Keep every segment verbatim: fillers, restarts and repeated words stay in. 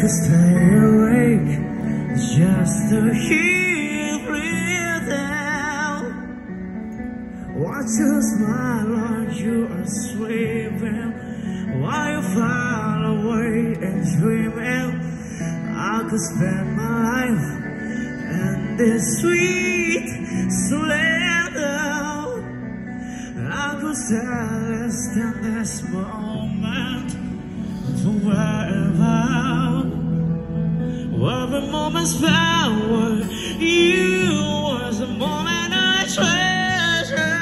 could stay awake just to hear you breathe out. Watch you smile like you are sleeping while you far away and dreaming. I could spend my life in this sweet surrender. I could stand in this moment forever. Every moment's power, you was the moment I treasure.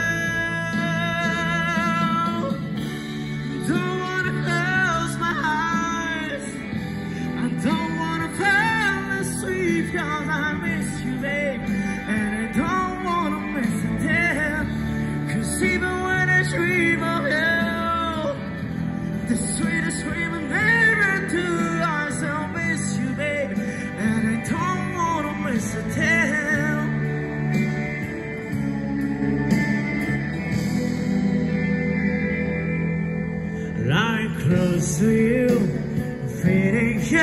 Don't wanna close my eyes, I don't wanna fall asleep, cause I miss you, babe, and I don't wanna miss a day. Cause even when I dream of you, the sweetest dream I never do, I still miss you, babe, and I don't wanna miss a day. Lying close to you, feeling you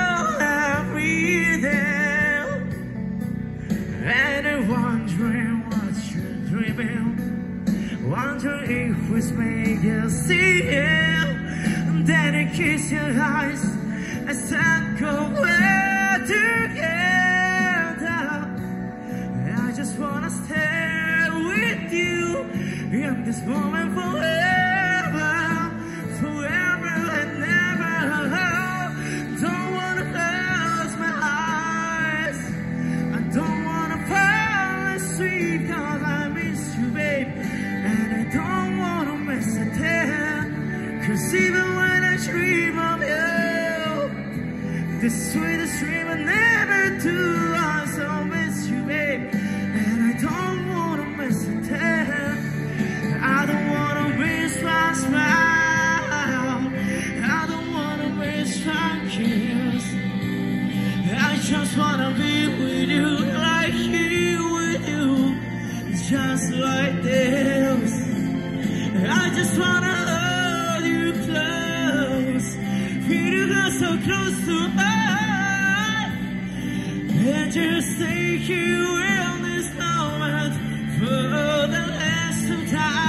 every day, and I'm wondering what you're dreaming, wondering if it's made you see it. Then I kiss your eyes and stand away together. I just wanna stay with you in this moment forever, forever and ever. Don't wanna close my eyes, I don't wanna fall asleep, cause I miss you, babe, and I don't wanna miss a day. Cause even when I dream of you, the sweetest dream I never do, I still miss you, babe, and I don't wanna miss a day. I don't wanna miss my smile, I don't wanna miss my kiss. I just wanna be with you, like here with you, just like this. I just wanna hold you close, feel you go so close to us, and just take you in this moment for the rest of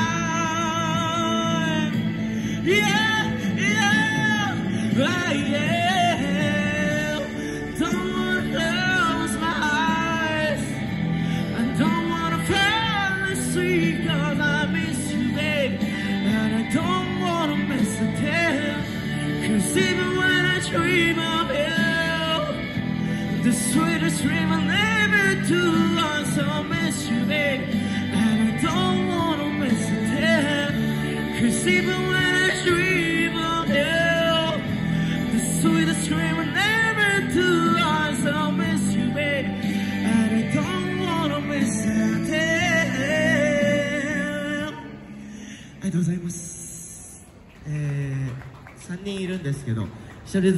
time. Yeah, yeah, I am. Don't wanna close my eyes, I don't wanna fall asleep, cause I miss you, babe, and I don't wanna miss a day. Cause even when I dream of you, the sweetest dream I never do, I still miss you, babe, and I don't wanna miss a day. Cause even when I dream of you, the sweetest dream I never do, I still miss you, babe, and I don't wanna miss a day. ありがとうございます。えー、さんにんいるんですけど、ひとりずつ